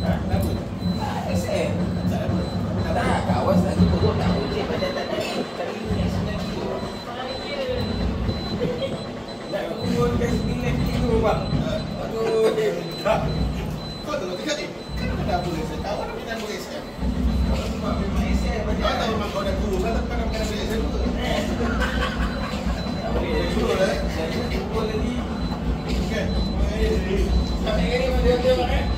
Kenapa? SM. Tak, kawan satu turun tak boleh pada tak ada. Kali ni yang 9 kilo. Nak turun ke 9 kilo bang. Aduh, tak. Kau tengok dekat ni. Kenapa tak boleh saya? Kawan nak minta boleh SM. Kau sebab memang SM Kau tahu memang kau dah kurus lah, tapi kau nak boleh SM ke? Tak boleh. Saya jumpa lagi. Okay. Sampai kali mana dia bang eh?